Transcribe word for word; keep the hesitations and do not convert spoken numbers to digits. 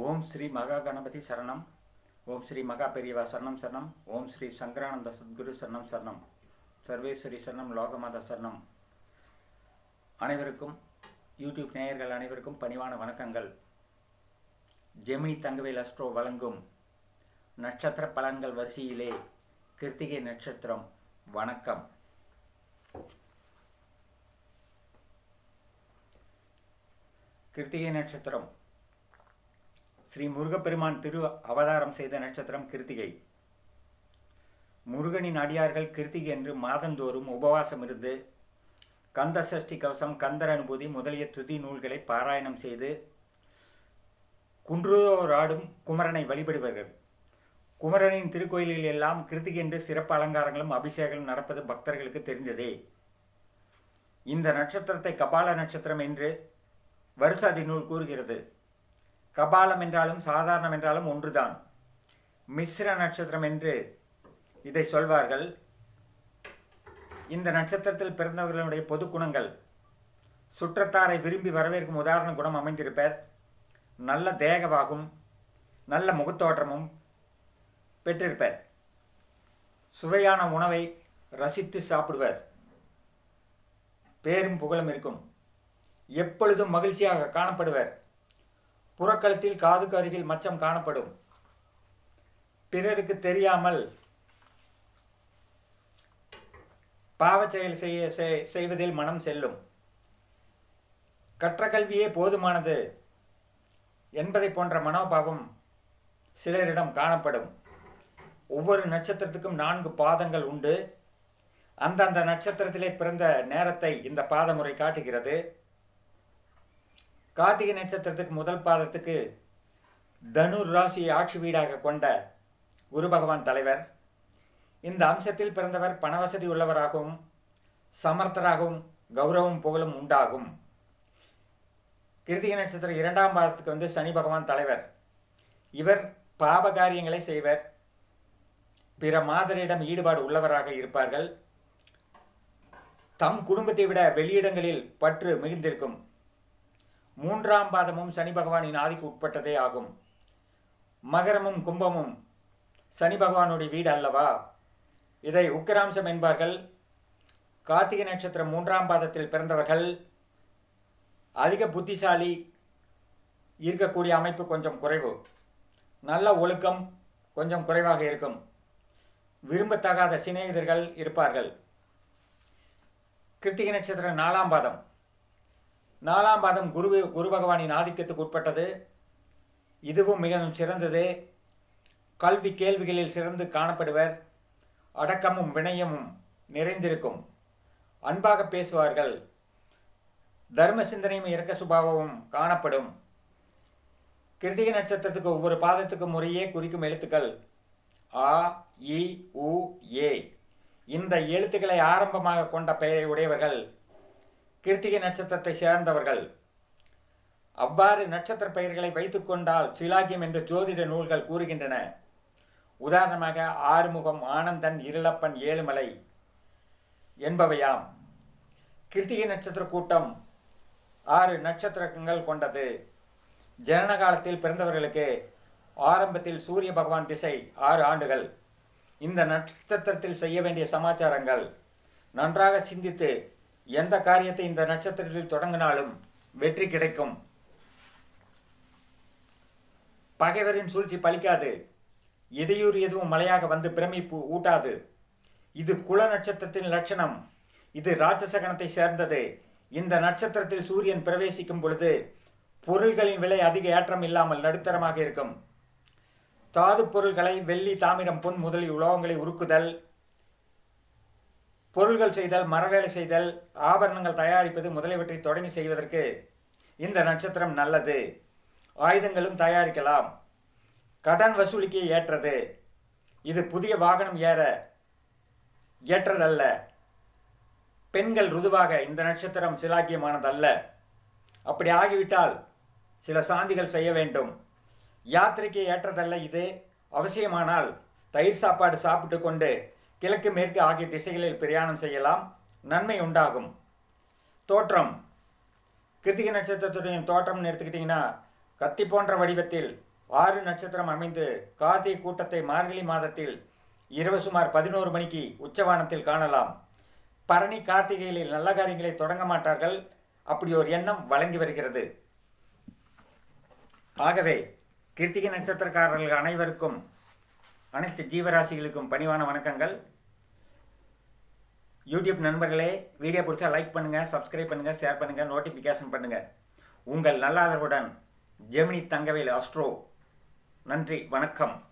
ஓம் ஸ்ரீ மகா கணபதி சரணம். ஓம் ஸ்ரீ மகா பெரியவா சரணம் சரணம். ஓம் ஸ்ரீ சங்கரானந்த சத்குரு சரணம் சரணம். சர்வேஸ்வரி சரணம். லோகமாதா சரணம். அனைவருக்கும் யூடியூப் நேயர்கள் அனைவருக்கும் பணிவான வணக்கங்கள். ஜெமினி தங்கவேல் அஸ்ட்ரோ வழங்கும் நட்சத்திர பலன்கள் வரிசையிலே கிருத்திகை நட்சத்திரம். வணக்கம். கிருத்திகை நட்சத்திரம் ஸ்ரீ முருகப்பெருமான் திரு அவதாரம் செய்த நட்சத்திரம் கிருத்திகை. முருகனின் அடியார்கள் கிருத்திகை என்று மாதந்தோறும் உபவாசம் இருந்து கந்த சஷ்டி கவசம், கந்தர் அனுபூதி முதலிய துதி நூல்களை பாராயணம் செய்து குன்றுதோறாடும் குமரனை வழிபடுவார்கள். குமரனின் திருக்கோயிலில் எல்லாம் கிருத்திகை என்று சிறப்பு அலங்காரங்களும் அபிஷேகங்களும் நடப்பது பக்தர்களுக்கு தெரிந்ததே. இந்த நட்சத்திரத்தை கபால நட்சத்திரம் என்று வருசாதி நூல் கூறுகிறது. கபாலம் என்றாலும் சாதாரணம் என்றாலும் ஒன்றுதான். மிஸ்ர நட்சத்திரம் என்று இதை சொல்வார்கள். இந்த நட்சத்திரத்தில் பிறந்தவர்களுடைய பொது குணங்கள்: சுற்றத்தாரை விரும்பி வரவேற்கும் உதாரண குணம் அமைந்திருப்பர், நல்ல தேகவாகும், நல்ல முகத்தோற்றமும் பெற்றிருப்பர், சுவையான உணவை ரசித்து சாப்பிடுவர், பேரும் புகழும் இருக்கும், எப்பொழுதும் மகிழ்ச்சியாக காணப்படுவர், புறக்கழுத்தில் காதுக்கு அருகில் மச்சம் காணப்படும், பிறருக்கு தெரியாமல் பாவச் செயல் செய்ய செய்வதில் மனம் செல்லும், கற்ற கல்வியே போதுமானது என்பதை போன்ற மனோபாவம் சிலரிடம் காணப்படும். ஒவ்வொரு நட்சத்திரத்துக்கும் நான்கு பாதங்கள் உண்டு. அந்தந்த நட்சத்திரத்திலே பிறந்த நேரத்தை இந்த பாதமுறை காட்டுகிறது. கார்த்திகை நட்சத்திரத்துக்கு முதல் பாதத்துக்கு தனுர் ராசியை ஆட்சி வீடாக கொண்ட குரு பகவான் தலைவர். இந்த அம்சத்தில் பிறந்தவர் பணவசதி உள்ளவராகவும் சமர்த்தராகவும் கௌரவம் புகழும் உண்டாகும். கிருத்திகை நட்சத்திரம் இரண்டாம் பாதத்துக்கு வந்து சனி பகவான் தலைவர். இவர் பாப காரியங்களை செய்வர், பிற மாதரிடம் ஈடுபாடு உள்ளவராக இருப்பார்கள். தம் குடும்பத்தை விட வெளியிடங்களில் பற்று மிகுந்திருக்கும். மூன்றாம் பாதமும் சனி பகவானின் ஆதிக்கு உட்பட்டதே ஆகும். மகரமும் கும்பமும் சனி பகவானுடைய வீடு அல்லவா, இதை உக்கிராம்சம் என்பார்கள். கார்த்திகை நட்சத்திரம் மூன்றாம் பாதத்தில் பிறந்தவர்கள் அதிக புத்திசாலி இருக்கக்கூடிய அமைப்பு கொஞ்சம் குறைவு. நல்ல ஒழுக்கம் கொஞ்சம் குறைவாக இருக்கும். விரும்பத்தகாத சிநேகிதர்கள் இருப்பார்கள். கிருத்திகை நட்சத்திரம் நாலாம் பாதம். நாலாம் பாதம் குரு குரு பகவானின் ஆதிக்கத்துக்கு உட்பட்டது. இதுவும் மிகவும் சிறந்தது. கல்வி கேள்விகளில் சிறந்து காணப்படுவர். அடக்கமும் வினயமும் நிறைந்திருக்கும். அன்பாக பேசுவார்கள். தர்ம சிந்தனையும் இரக்க சுபாவமும் காணப்படும். கிருத்திகை நட்சத்திரத்துக்கு ஒவ்வொரு பாதத்துக்கு முறையே குறிக்கும் எழுத்துக்கள் ஆ, இ, உ, ஏ. இந்த எழுத்துக்களை ஆரம்பமாக கொண்ட பெயரை உடையவர்கள் கிருத்திகை நட்சத்திரத்தை சேர்ந்தவர்கள். அவ்வாறு நட்சத்திர பெயர்களை வைத்துக் கொண்டால் சிலாக்கியம் என்று ஜோதிட நூல்கள் கூறுகின்றன. உதாரணமாக ஆறுமுகம், ஆனந்தன், இருளப்பன், ஏழுமலை என்பவையாம். கிருத்திகை நட்சத்திர கூட்டம் ஆறு நட்சத்திரங்கள் கொண்டது. ஜனன காலத்தில் பிறந்தவர்களுக்கு ஆரம்பத்தில் சூரிய பகவான் திசை ஆறு ஆண்டுகள். இந்த நட்சத்திரத்தில் செய்ய வேண்டிய சமாச்சாரங்கள்: நன்றாக சிந்தித்து எந்த காரியத்தை இந்த நட்சத்திரத்தில் தொடங்கினாலும் வெற்றி கிடைக்கும். பகைவரின் சூழ்ச்சி பலிக்காது. இடையூறு எதுவும் மழையாக வந்து பிரமிப்பு ஊட்டாது. இது குல நட்சத்திரத்தின் லட்சணம். இது ராட்சசகணத்தை சேர்ந்தது. இந்த நட்சத்திரத்தில் சூரியன் பிரவேசிக்கும் பொழுது பொருள்களின் விலை அதிக ஏற்றம் இல்லாமல் நடுத்தரமாக இருக்கும். தாது பொருள்களை வெள்ளி, தாமிரம், பொன் முதலிய உலோகங்களை உருக்குதல், பொருள்கள் செய்தல், மரவேலை செய்தல், ஆபரணங்கள் தயாரிப்பது முதலியவற்றை தொடங்கி செய்வதற்கு இந்த நட்சத்திரம் நல்லது. ஆயுதங்களும் தயாரிக்கலாம். கடன் வசூலிக்க ஏற்றது. இது புதிய வாகனம் ஏற ஏற்றதல்ல. பெண்கள் ருதுவாக இந்த நட்சத்திரம் சிலாக்கியமானதல்ல. அப்படி ஆகிவிட்டால் சில சாந்திகள் செய்ய வேண்டும். யாத்திரைக்கு ஏற்றதல்ல இது. அவசியமானால் தயிர் சாப்பாடு சாப்பிட்டு கொண்டு கிழக்கு மேற்கு ஆகிய திசைகளில் பிரயாணம் செய்யலாம். நன்மை உண்டாகும். தோற்றம்: கிருத்திகை நட்சத்திரத்துடைய தோற்றம்னு எடுத்துக்கிட்டிங்கன்னா கத்தி போன்ற வடிவத்தில் ஆறு நட்சத்திரம் அமைந்து கார்த்திகை கூட்டத்தை மார்கழி மாதத்தில் இரவு சுமார் பதினோரு மணிக்கு உச்சவானத்தில் காணலாம். பரணி கார்த்திகையில் நல்ல காரியங்களை தொடங்க மாட்டார்கள். அப்படி ஒரு எண்ணம் வழங்கி வருகிறது. ஆகவே கிருத்திகை நட்சத்திரக்காரர்கள் அனைவருக்கும், அனைத்து ஜீவராசிகளுக்கும் பணிவான வணக்கங்கள். யூடியூப் நண்பர்களே, வீடியோ பிடிச்சா லைக் பண்ணுங்க, சப்ஸ்கிரைப் பண்ணுங்க, ஷேர் பண்ணுங்க, நோட்டிபிகேஷன் பண்ணுங்க. உங்கள் நல்ல ஆதரவுடன் ஜெமினி தங்கவேல் அஸ்ட்ரோ. நன்றி, வணக்கம்.